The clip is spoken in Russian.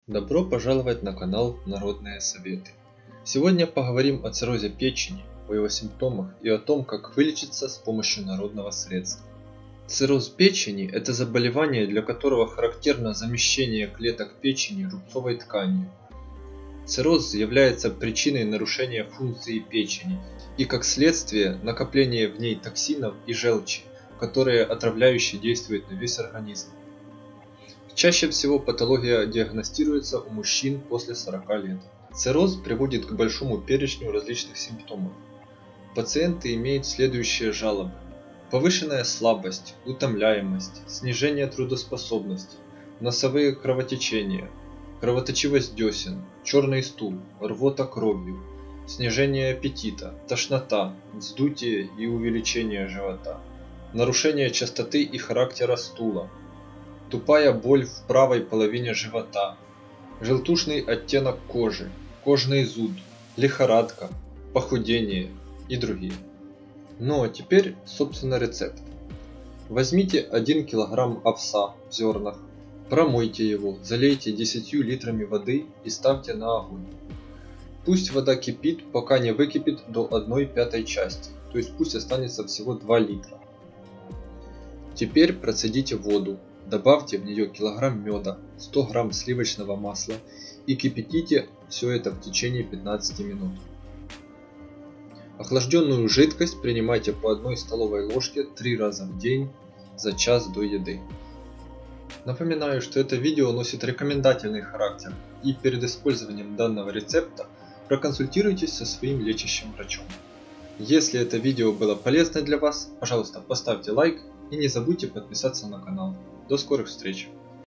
Добро пожаловать на канал Народные Советы. Сегодня поговорим о циррозе печени, о его симптомах и о том, как вылечиться с помощью народного средства. Цирроз печени – это заболевание, для которого характерно замещение клеток печени рубцовой тканью. Цирроз является причиной нарушения функции печени и, как следствие, накопления в ней токсинов и желчи, которые отравляюще действуют на весь организм. Чаще всего патология диагностируется у мужчин после 40 лет. Цирроз приводит к большому перечню различных симптомов. Пациенты имеют следующие жалобы: повышенная слабость, утомляемость, снижение трудоспособности, носовые кровотечения, кровоточивость десен, черный стул, рвота кровью, снижение аппетита, тошнота, вздутие и увеличение живота, нарушение частоты и характера стула, тупая боль в правой половине живота, желтушный оттенок кожи, кожный зуд, лихорадка, похудение и другие. Ну а теперь, собственно, рецепт. Возьмите 1 кг овса в зернах, промойте его, залейте 10 литрами воды и ставьте на огонь. Пусть вода кипит, пока не выкипит до 1/5 части, то есть пусть останется всего 2 литра. Теперь процедите воду. Добавьте в нее килограмм меда, 100 грамм сливочного масла и кипятите все это в течение 15 минут. Охлажденную жидкость принимайте по 1 столовой ложке 3 раза в день за час до еды. Напоминаю, что это видео носит рекомендательный характер, и перед использованием данного рецепта проконсультируйтесь со своим лечащим врачом. Если это видео было полезно для вас, пожалуйста, поставьте лайк и не забудьте подписаться на канал. До скорых встреч!